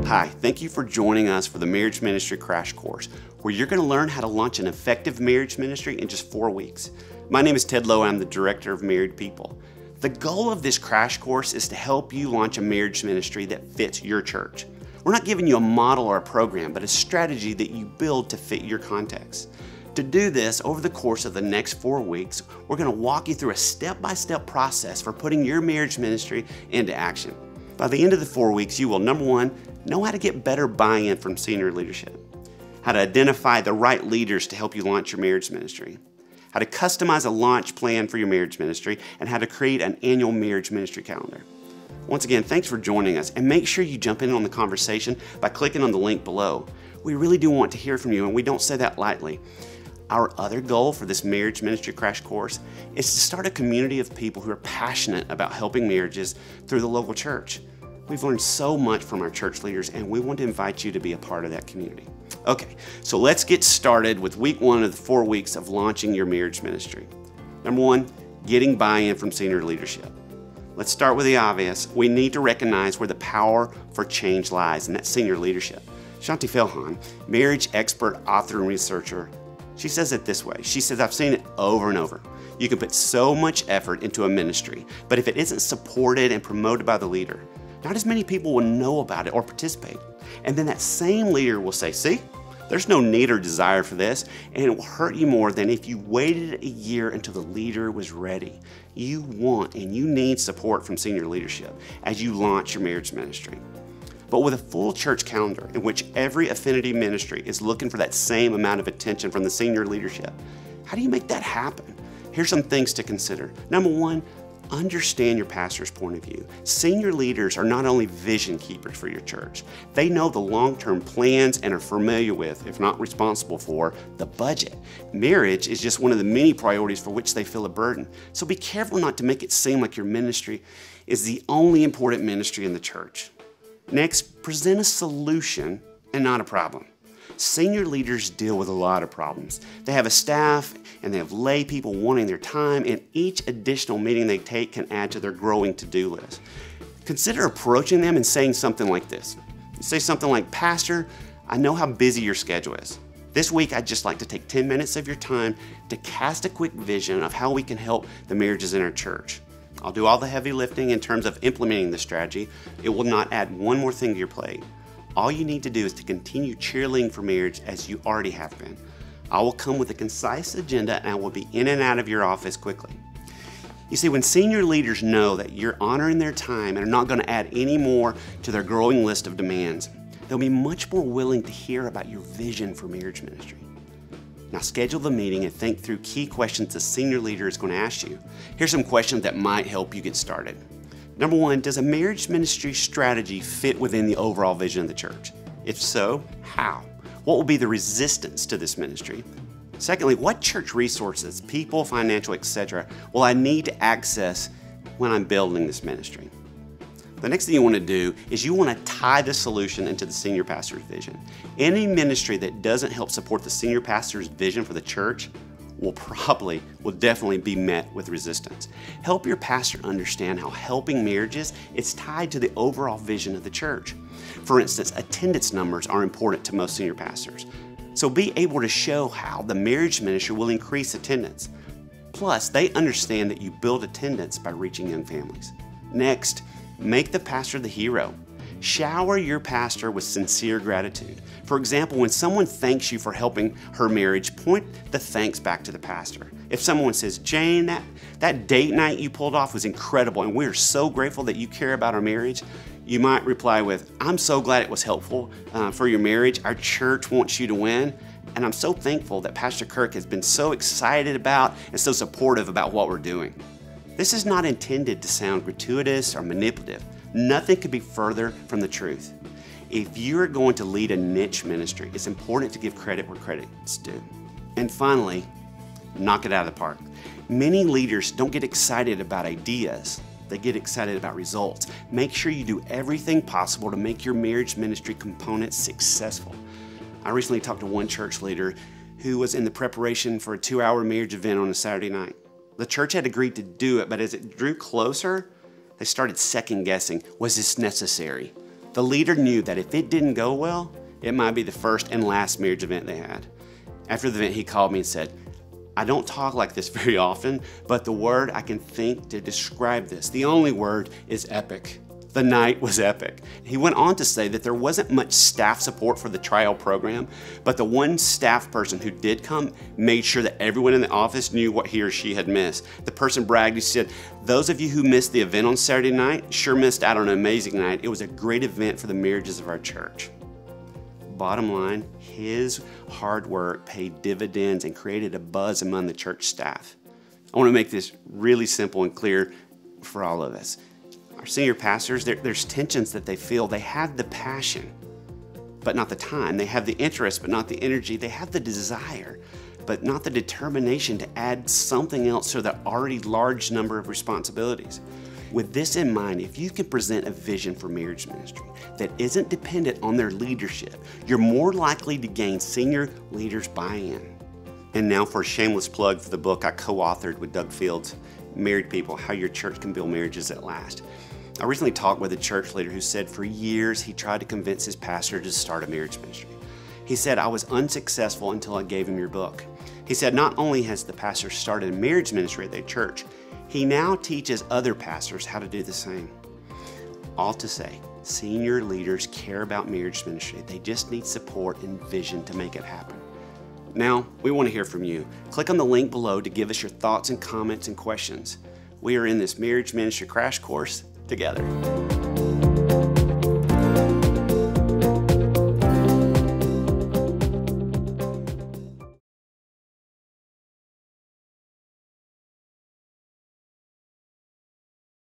Hi, thank you for joining us for the Marriage Ministry Crash Course, where you're going to learn how to launch an effective marriage ministry in just 4 weeks. My name is Ted Lowe, and I'm the Director of Married People. The goal of this crash course is to help you launch a marriage ministry that fits your church. We're not giving you a model or a program, but a strategy that you build to fit your context. To do this, over the course of the next 4 weeks, we're going to walk you through a step-by-step process for putting your marriage ministry into action. By the end of the 4 weeks, you will, number one, know how to get better buy-in from senior leadership, how to identify the right leaders to help you launch your marriage ministry, how to customize a launch plan for your marriage ministry, and how to create an annual marriage ministry calendar. Once again, thanks for joining us, and make sure you jump in on the conversation by clicking on the link below. We really do want to hear from you, and we don't say that lightly. Our other goal for this Marriage Ministry Crash Course is to start a community of people who are passionate about helping marriages through the local church. We've learned so much from our church leaders, and we want to invite you to be a part of that community. Okay, so let's get started with week 1 of the 4 weeks of launching your marriage ministry. Number 1, getting buy-in from senior leadership. Let's start with the obvious. We need to recognize where the power for change lies, and that's senior leadership. Shanti Felhan, marriage expert, author, and researcher, she says it this way. She says, I've seen it over and over. You can put so much effort into a ministry, but if it isn't supported and promoted by the leader, not as many people will know about it or participate. And then that same leader will say, see, there's no need or desire for this, and it will hurt you more than if you waited a year until the leader was ready. You want and you need support from senior leadership as you launch your marriage ministry. But with a full church calendar in which every affinity ministry is looking for that same amount of attention from the senior leadership, how do you make that happen? Here's some things to consider. Number 1, understand your pastor's point of view. Senior leaders are not only vision keepers for your church, they know the long-term plans and are familiar with, if not responsible for, the budget. Marriage is just one of the many priorities for which they feel a burden. So be careful not to make it seem like your ministry is the only important ministry in the church. Next, present a solution and not a problem. Senior leaders deal with a lot of problems. They have a staff and they have lay people wanting their time, and each additional meeting they take can add to their growing to-do list. Consider approaching them and saying something like this. Say something like, Pastor, I know how busy your schedule is. This week, I'd just like to take 10 minutes of your time to cast a quick vision of how we can help the marriages in our church. I'll do all the heavy lifting in terms of implementing the strategy. It will not add one more thing to your plate. All you need to do is to continue cheerleading for marriage as you already have been. I will come with a concise agenda, and I will be in and out of your office quickly. You see, when senior leaders know that you're honoring their time and are not going to add any more to their growing list of demands, they'll be much more willing to hear about your vision for marriage ministry. Now schedule the meeting and think through key questions the senior leader is going to ask you. Here's some questions that might help you get started. Number 1, does a marriage ministry strategy fit within the overall vision of the church? If so, how? What will be the resistance to this ministry? Secondly, what church resources, people, financial, etc., will I need to access when I'm building this ministry? The next thing you want to do is you want to tie the solution into the senior pastor's vision. Any ministry that doesn't help support the senior pastor's vision for the church will definitely be met with resistance. Help your pastor understand how helping marriages is tied to the overall vision of the church. For instance, attendance numbers are important to most senior pastors. So be able to show how the marriage ministry will increase attendance. Plus, they understand that you build attendance by reaching young families. Next, make the pastor the hero. Shower your pastor with sincere gratitude. For example, when someone thanks you for helping her marriage, point the thanks back to the pastor. If someone says, Jane, that date night you pulled off was incredible, and we are so grateful that you care about our marriage, you might reply with, I'm so glad it was helpful for your marriage. Our church wants you to win, and I'm so thankful that Pastor Kirk has been so excited about and so supportive about what we're doing. This is not intended to sound gratuitous or manipulative. Nothing could be further from the truth. If you're going to lead a niche ministry, it's important to give credit where credit's due. And finally, knock it out of the park. Many leaders don't get excited about ideas. They get excited about results. Make sure you do everything possible to make your marriage ministry component successful. I recently talked to one church leader who was in the preparation for a 2-hour marriage event on a Saturday night. The church had agreed to do it, but as it drew closer, they started second guessing, was this necessary? The leader knew that if it didn't go well, it might be the first and last marriage event they had. After the event, he called me and said, "I don't talk like this very often, but the word I can think to describe this, the only word, is epic." The night was epic. He went on to say that there wasn't much staff support for the trial program, but the one staff person who did come made sure that everyone in the office knew what he or she had missed. The person bragged, he said, "Those of you who missed the event on Saturday night sure missed out on an amazing night. It was a great event for the marriages of our church." Bottom line, his hard work paid dividends and created a buzz among the church staff. I want to make this really simple and clear for all of us. Our senior pastors, there's tensions that they feel. They have the passion, but not the time. They have the interest, but not the energy. They have the desire, but not the determination to add something else to the already large number of responsibilities. With this in mind, if you can present a vision for marriage ministry that isn't dependent on their leadership, you're more likely to gain senior leaders' buy-in. And now for a shameless plug for the book I co-authored with Doug Fields, Married People, How Your Church Can Build Marriages That Last. I recently talked with a church leader who said for years he tried to convince his pastor to start a marriage ministry. He said, "I was unsuccessful until I gave him your book." He said not only has the pastor started a marriage ministry at their church, he now teaches other pastors how to do the same. All to say, senior leaders care about marriage ministry. They just need support and vision to make it happen. Now, we want to hear from you. Click on the link below to give us your thoughts and comments and questions. We are in this marriage ministry crash course together.